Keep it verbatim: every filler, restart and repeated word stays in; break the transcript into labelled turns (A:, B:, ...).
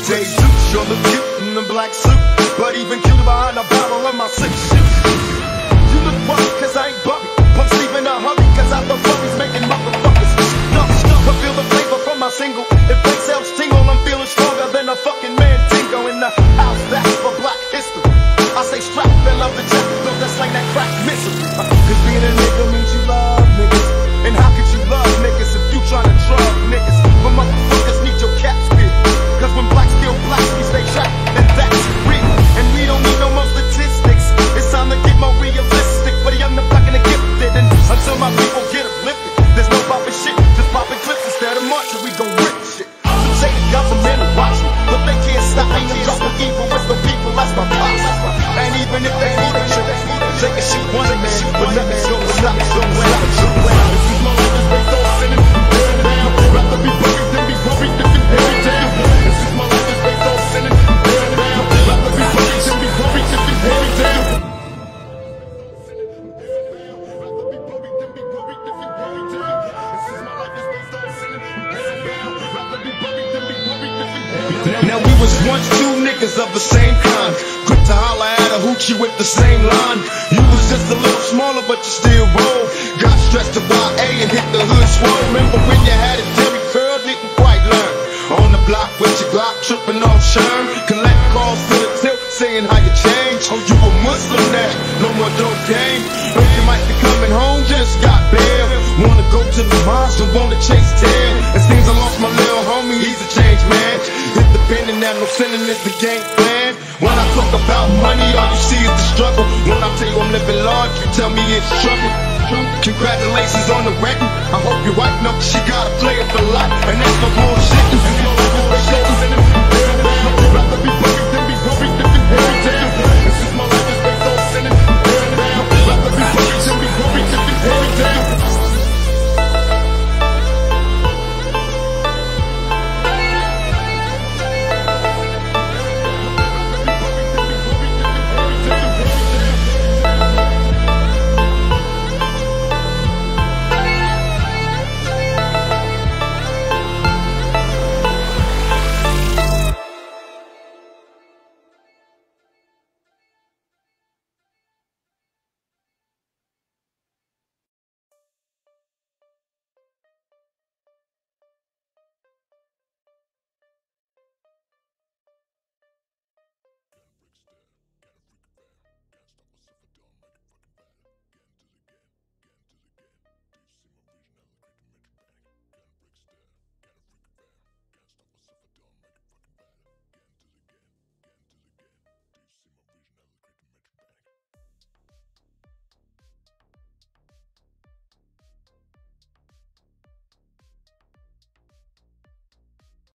A: Day Duke sure look cute in the black suit, but even cuter behind the barrel of my six shoes. You look rough cause I ain't bummy, pump sleep in a hurry cause I the worries making motherfuckers stuff, stuff. I feel the flavor from my single, if they sales tingle, I'm feeling stronger than a fucking man Dingo in the house that's for black history. I say strap and love the jacket, built that slang that crack misery. Cause being a nigga means you love niggas, and how could you love niggas if you tryna drug niggas? But motherfuckers need your caps peeled, cause when blacks kill blacks we stay trapped, and that's real. And we don't need no more statistics, it's time to get more realistic for the young, the black and the gifted. And until my people get uplifted, there's no popping shit, just popping clips instead of marching, we gon' rip shit. So say the government and watch me, but they can't stop me. I'm dropping evil with the people, that's my pops. And even if they need a trip, they can shoot one man, but nothing's gonna stop, so when I do when I this is my life is based on sinning, tearing down, rather be buried than be worried to compare to you. This is my life is based on sinning, tearing down, rather be buried than be worried to compare to you. Now we was once two niggas of the same kind, quick to holler at a hoochie with the same line. You was just a little smaller but you still roll. Got stressed to Y A and hit the hood swole. Remember when you had a Jerry curl, didn't quite learn. On the block with your Glock, tripping off Sherm. Collect calls to the tip, saying how you changed. Oh, you a Muslim now, no more dope game. Heard you might be coming home, just got bail. Wanna go to the mosque or wanna chase tail. It seems I lost my little homie, he's a changed man. Independent and no sinning is the game plan. When I talk about money, all you see is the struggle. When I tell you I'm living large, you tell me it's trouble. Congratulations on the wedding, I hope your wife knows she gotta play it for life, and that's no bullshit.